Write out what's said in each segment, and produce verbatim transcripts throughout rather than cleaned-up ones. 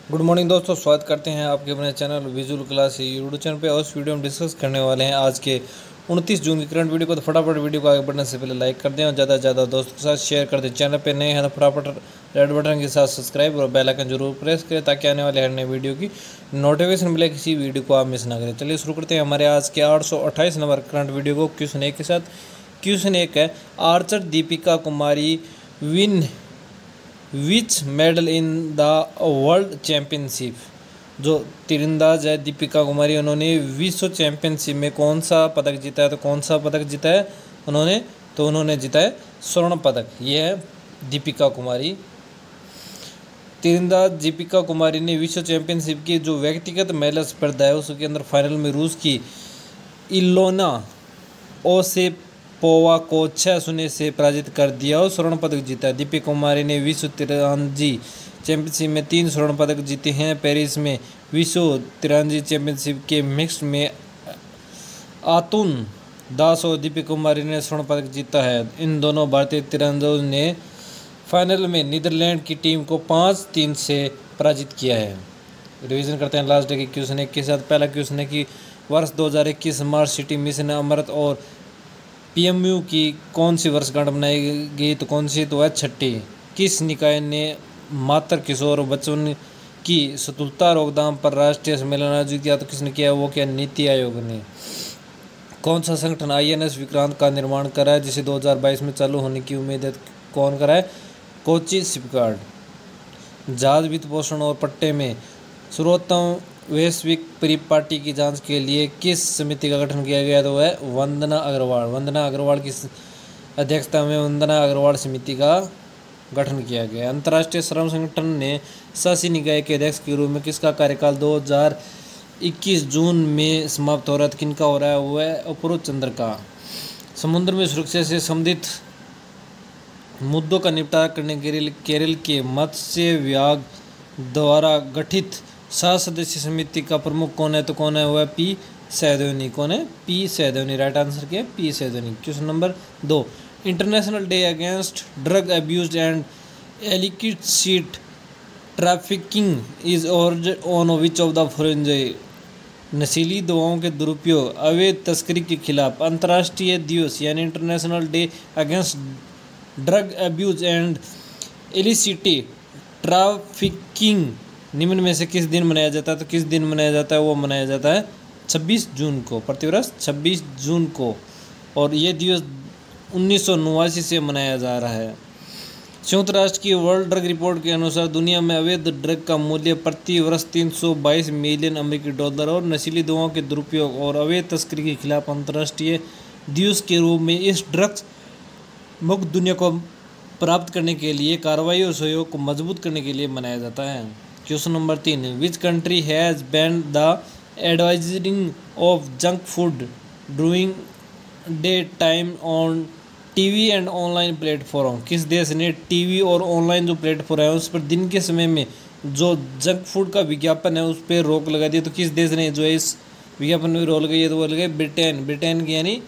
Good morning दोस्तों, स्वागत करते हैं आपके अपने channel visual class YouTube channel पे। और इस वीडियो में डिस्कस करने वाले हैं आज के उनतीस जून की करंट वीडियो को। तो फटाफट वीडियो को आगे बढ़ने से पहले लाइक कर दें और ज़्यादा से ज़्यादा दोस्तों के साथ शेयर कर दें। चैनल पे नए हैं तो फटाफट रेड बटन के साथ सब्सक्राइब और बेल आइकन जरूर प्रेस करें ताकि आने वाले हर नए वीडियो की नोटिफिकेशन मिले, किसी वीडियो को आप मिस ना करें। चलिए शुरू करते हैं हमारे आज के आठ सौ अट्ठाईस नंबर करंट वीडियो को क्वेश्चन एक के साथ। क्वेश्चन एक है, archer Deepika Kumari win which medal in the world championship. जो तीरंदाज है दीपिका कुमारी, उन्होंने विश्व चैंपियनशिप में कौन सा पदक जीता है? तो कौन सा पदक जीता है उन्होंने? तो उन्होंने जीता है स्वर्ण पदक। ये है दीपिका कुमारी। तीरंदाज दीपिका कुमारी ने विश्व चैंपियनशिप की जो व्यक्तिगत महिला स्पर्धा है उसके अंदर फाइनल में रूस की इलोना ओसेपोवा को छः शून्य से पराजित कर दिया और स्वर्ण पदक जीता। दीपिका कुमारी ने विश्व तीरंदाजी चैंपियनशिप में तीन स्वर्ण पदक जीते हैं। पेरिस में विश्व तीरंदाजी चैंपियनशिप के मिक्स्ड में आतुन दास और दीपिका कुमारी ने स्वर्ण पदक जीता है। इन दोनों भारतीय तीरंदाजों ने फाइनल में नीदरलैंड की टीम को पाँच तीन से पराजित किया है। रिवीजन करते हैं लास्ट डे के क्वेश्चन एक के साथ। पहला क्वेश्चन है कि वर्ष दो हज़ार इक्कीस स्मार्ट सिटी मिशन अमृत और पीएमयू की कौन सी वर्षगांठ मनाई गई? तो कौन सी? तो है छठी। किस निकाय ने मातृ किशोर बच्चों की सुतुलता रोकथाम पर राष्ट्रीय सम्मेलन आयोजित किया? तो किसने किया? वो क्या? नीति आयोग ने। कौन सा संगठन आईएनएस विक्रांत का निर्माण करा है जिसे दो हज़ार बाईस में चालू होने की उम्मीद है? कौन करा है? कोची शिपयार्ड। जहाज वित्त पोषण और पट्टे में सर्वोत्तम वैश्विक परिपाटी की जांच के लिए किस समिति का गठन किया गया? तो है वंदना अग्रवाल। वंदना अग्रवाल की अध्यक्षता में वंदना अग्रवाल समिति का गठन किया गया। अंतर्राष्ट्रीय श्रम संगठन ने शासी निकाय के अध्यक्ष के रूप में किसका कार्यकाल दो हज़ार इक्कीस जून में समाप्त हो रहा है? किनका हो रहा है? वो है अपूर्व चंद्र का। समुद्र में सुरक्षा से संबंधित मुद्दों का निपटारा करने के लिए केरल के मत्स्य विभाग द्वारा गठित सात सदस्यीय समिति का प्रमुख कौन है? तो कौन है? वो है पी सैदोनी। कौन है? पी सैदोनी। राइट आंसर क्या है? पी सैदोनी। क्वेश्चन नंबर दो, international day against drug abuse and illicit trafficking is on which of the following? नशीली दवाओं के दुरुपयोग, अवैध तस्करी के खिलाफ अंतर्राष्ट्रीय दिवस यानी international day against drug abuse and illicit trafficking निम्न में से किस दिन मनाया जाता है? तो किस दिन मनाया जाता है? वो मनाया जाता है छब्बीस जून को, प्रतिवर्ष छब्बीस जून को। और ये दिवस उन्नीस सौ नवासी से मनाया जा रहा है। संयुक्त राष्ट्र की वर्ल्ड ड्रग रिपोर्ट के अनुसार दुनिया में अवैध ड्रग का मूल्य प्रति वर्ष तीन सौ बाईस मिलियन अमेरिकी डॉलर और नशीली दवाओं के दुरुपयोग और अवैध तस्करी के खिलाफ अंतर्राष्ट्रीय दिवस के रूप में इस ड्रग्स मुक्त दुनिया को प्राप्त करने के लिए कार्रवाई और सहयोग को मजबूत करने के लिए मनाया जाता है। क्वेश्चन नंबर तीन, which country has banned the advertising of junk food during day time on TV and online platform? किस देश ने टीवी और ऑनलाइन जो प्लेटफॉर्म है उस पर दिन के समय में जो जंक फूड का विज्ञापन है उस पर रोक लगा दी? तो किस देश ने जो है इस विज्ञापन में रोक लगाई है? तो वो लगाई ब्रिटेन। ब्रिटेन की यानी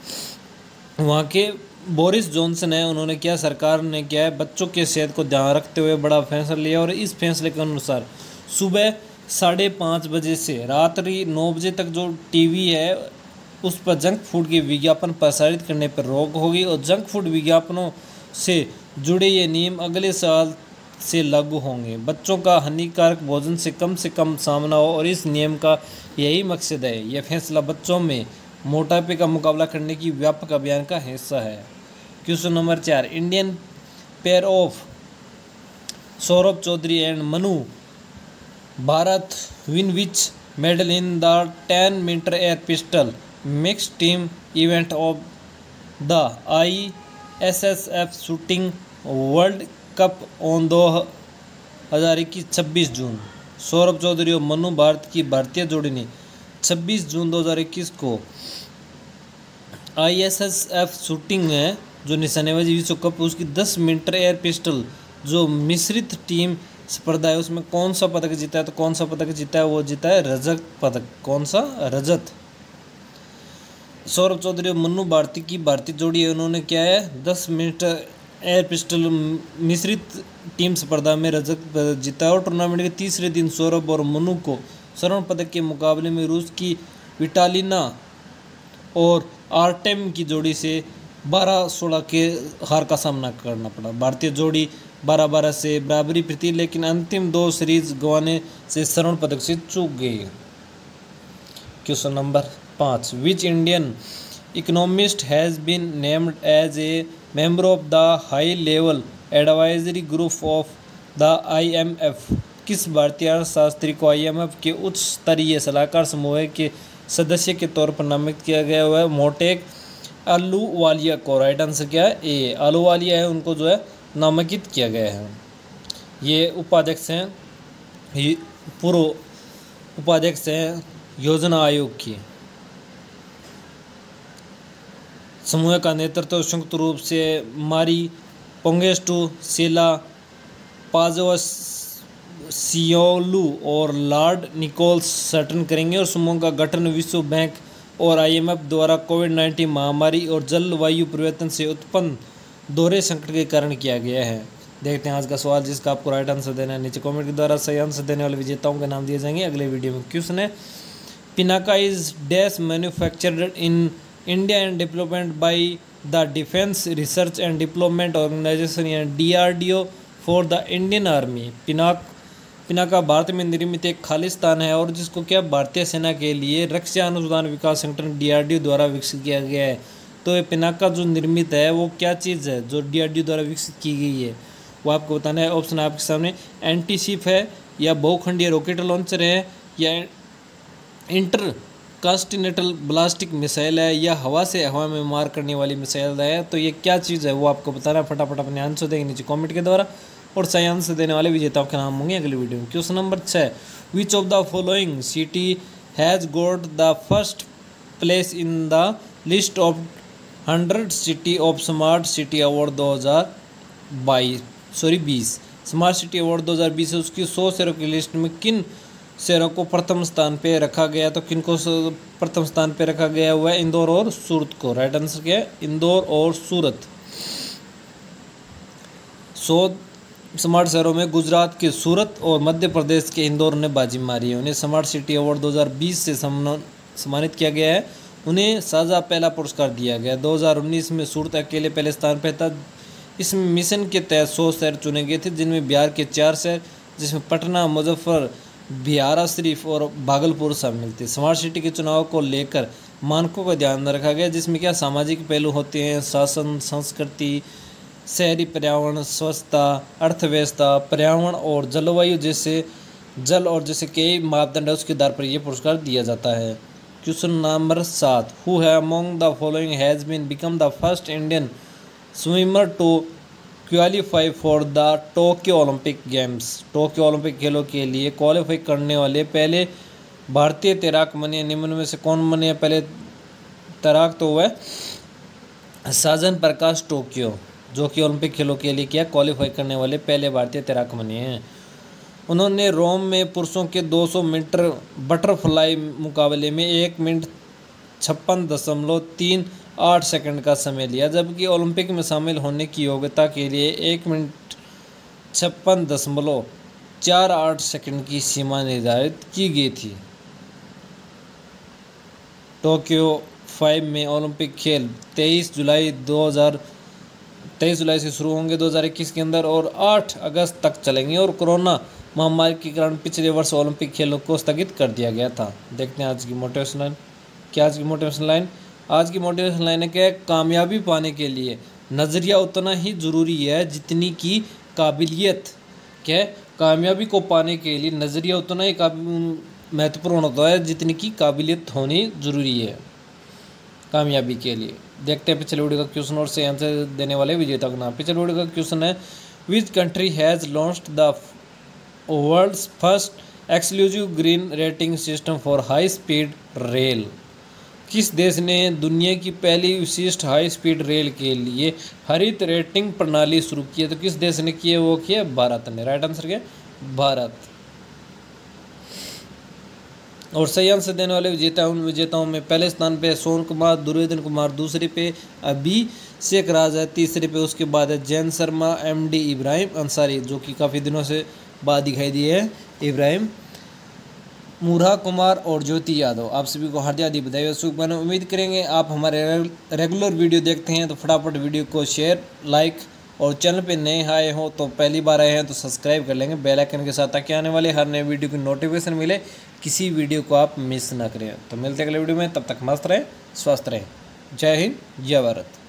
वहाँ के बोरिस जॉनसन है, उन्होंने क्या, सरकार ने क्या है, बच्चों के सेहत को ध्यान रखते हुए बड़ा फैसला लिया और इस फैसले के अनुसार सुबह साढ़े पाँच बजे से रात्रि नौ बजे तक जो टीवी है उस पर जंक फूड के विज्ञापन प्रसारित करने पर रोक होगी और जंक फूड विज्ञापनों से जुड़े ये नियम अगले साल से लागू होंगे। बच्चों का हानिकारक भोजन से कम से कम सामना हो और इस नियम का यही मकसद है। यह फैसला बच्चों में मोटापे का मुकाबला करने की व्यापक अभियान का हिस्सा है। क्वेश्चन नंबर चार, Indian pair of Saurabh Chaudhary and Manu Bharat win which medal in the ten metre air pistol mix team event of the I S S F shooting world cup on दो हज़ार इक्कीस छब्बीस जून। सौरभ चौधरी और मनु भारत की भारतीय जोड़ी ने छब्बीस जून दो हज़ार इक्कीस को I S S F shooting है जो निशानेबाजी विश्व कप उसकी दस मीटर एयर पिस्टल जो मिश्रित टीम स्पर्धा है उसमें कौन सा पदक जीता है? तो कौन सा पदक जीता है? वो जीता है रजत पदक। कौन सा? रजत। सौरभ चौधरी और मनु भारती की भारतीय जोड़ी है, उन्होंने क्या है, दस मीटर एयर पिस्टल मिश्रित टीम स्पर्धा में रजत पदक जीता और टूर्नामेंट के तीसरे दिन सौरभ और मनु को स्वर्ण पदक के मुकाबले में रूस की विटालिना और आर्टेम की जोड़ी से बारह सोलह के हार का सामना करना पड़ा। भारतीय जोड़ी बारह बारह से बराबरी पर थी, लेकिन अंतिम दो सीरीज गंवाने से स्वर्ण पदक से चूक गई। क्वेश्चन नंबर पाँच, which Indian economist has been named as a member of the high level advisory group of the I M F. किस भारतीय अर्थशास्त्री को आई एम एफ के उच्च स्तरीय सलाहकार समूह के सदस्य के तौर पर नामित किया गया हुआ है? मोटेक अहलूवालिया को। राइट आंसर क्या है? ए अहलूवालिया है, उनको जो है नामांकित किया गया है। ये उपाध्यक्ष हैं, ये पूर्व उपाध्यक्ष हैं योजना आयोग की। समूह का नेतृत्व संयुक्त रूप से मारी पोंगेस्टू, सेला पाजोसियोलू और लॉर्ड निकोल्स सटन करेंगे। और समूह का गठन विश्व बैंक और आई एम एफ द्वारा कोविड नाइन्टीन महामारी और जलवायु परिवर्तन से उत्पन्न दोहरे संकट के कारण किया गया है। देखते हैं आज का सवाल, जिसका आपको राइट आंसर देना है। नीचे कमेंट के द्वारा सही आंसर देने वाले विजेताओं के नाम दिए जाएंगे अगले वीडियो में। क्वेश्चन है, Pinaka is dash manufactured in India and development by the defence research and development organisation या D R D O for the Indian army. Pinak Pinaka Bharat में निर्मित एक खालिस्तान है और जिसको क्या भारतीय सेना के लिए रक्षा अनुसंधान विकास संगठन डी आर डी ओ द्वारा विकसित किया गया है। तो ये पिनाका जो निर्मित है वो क्या चीज़ है जो डी आर डी ओ द्वारा विकसित की गई है, वो आपको बताना है। ऑप्शन आपके सामने, एंटी शिप है, या बहुखंडीय रॉकेट लॉन्चर है, या इंटर कांस्टिनेंटल ब्लास्टिक मिसाइल है, या हवा से हवा में मार करने वाली मिसाइल है। तो ये क्या चीज़ है वो आपको बताना है। फटाफट अपने आंसर देंगे नीचे कमेंट के द्वारा और सही आंसर देने वाले विजेताओं के नाम होंगे अगली वीडियो में। क्वेश्चन नंबर छः, which of the following city has got the first place in the list of hundred city of smart city award दो हज़ार बाईस सॉरी बीस। स्मार्ट सिटी अवार्ड दो हज़ार बीस है, उसकी सौ शहरों की लिस्ट में किन शहरों को प्रथम स्थान पे रखा गया? तो किन को प्रथम स्थान पे रखा गया हुआ है? इंदौर और सूरत को। राइट आंसर क्या है? इंदौर और सूरत। सौ स्मार्ट शहरों में गुजरात के सूरत और मध्य प्रदेश के इंदौर ने बाजी मारी है। उन्हें स्मार्ट सिटी अवार्ड दो हज़ार बीस से सम्मानित किया गया है। उन्हें साझा पहला पुरस्कार दिया गया। दो हज़ार उन्नीस में सूरत अकेले पहले स्थान पर था। इस मिशन के तहत सौ शहर चुने गए थे, जिनमें बिहार के चार शहर, जिसमें पटना, मुजफ्फर बिहारा शरीफ और भागलपुर शामिल थे। स्मार्ट सिटी के चुनाव को लेकर मानकों का ध्यान रखा गया, जिसमें क्या सामाजिक पहलू होते हैं, शासन, संस्कृति, शहरी पर्यावरण, स्वच्छता, अर्थव्यवस्था, पर्यावरण और जलवायु जैसे जल और जैसे कई मापदंड है, उसके आधार पर यह पुरस्कार दिया जाता है। क्वेश्चन नंबर सात, हु है among the following has been become the first Indian swimmer to qualify for the Tokyo Olympic games. Tokyo Olympic खेलों के लिए क्वालिफाई करने वाले पहले भारतीय तैराक बने। निम्न में से कौन बने पहले तैराक? तो वह साजन प्रकाश टोक्यो, जो कि ओलंपिक खेलों के लिए क्या क्वालिफाई करने वाले पहले भारतीय तैराक बने हैं। उन्होंने रोम में पुरुषों के दो सौ मीटर बटरफ्लाई मुकाबले में एक मिनट छप्पन दशमलव तीन आठ सेकंड का समय लिया, जबकि ओलंपिक में शामिल होने की योग्यता के लिए एक मिनट छप्पन दशमलव चार आठ सेकंड की सीमा निर्धारित की गई थी। टोक्यो फाइव में ओलंपिक खेल तेईस जुलाई दो हज़ार तेईस जुलाई से शुरू होंगे दो हज़ार इक्कीस के अंदर और आठ अगस्त तक चलेंगे। और कोरोना महामारी के कारण पिछले वर्ष ओलंपिक खेलों को स्थगित कर दिया गया था। देखते हैं आज की मोटिवेशन लाइन। क्या आज की मोटिवेशन लाइन? आज की मोटिवेशन लाइन है क्या? कामयाबी पाने के लिए नज़रिया उतना ही ज़रूरी है जितनी की काबिलियत। क्या? कामयाबी को पाने के लिए नज़रिया उतना ही महत्वपूर्ण होता है जितनी की काबिलियत होनी ज़रूरी है कामयाबी के लिए। देखते हैं पिछले वीडियो का क्वेश्चन और से आंसर देने वाले विजेता का नाम। पिछले वीडियो का क्वेश्चन है, which country has launched the world's first exclusive green rating system for high speed rail. किस देश ने दुनिया की पहली विशिष्ट हाई स्पीड रेल के लिए हरित रेटिंग प्रणाली शुरू की है? तो किस देश ने किया? वो किया भारत ने। राइट आंसर क्या? भारत। और सही आंसर देने वाले विजेता उन विजेताओं में पहले स्थान पे सोन कुमार, दुर्योधन कुमार दूसरे पे, अभिषेक राज है तीसरे पे, उसके बाद है जैन शर्मा, एमडी इब्राहिम अंसारी जो कि काफ़ी दिनों से बाद दिखाई दिए हैं, इब्राहिम मुरा कुमार और ज्योति यादव। आप सभी को हार्दिक हार्दिक बधाई और शुभकामनाएं। उम्मीद करेंगे आप हमारे रेगुलर वीडियो देखते हैं तो फटाफट वीडियो को शेयर, लाइक और चैनल पे नए आए हो तो पहली बार आए हैं तो सब्सक्राइब कर लेंगे बेल आइकन के साथ, ताकि आने वाले हर नए वीडियो की नोटिफिकेशन मिले, किसी वीडियो को आप मिस ना करें। तो मिलते हैं अगले वीडियो में, तब तक मस्त रहें, स्वस्थ रहें। जय हिंद, जय भारत।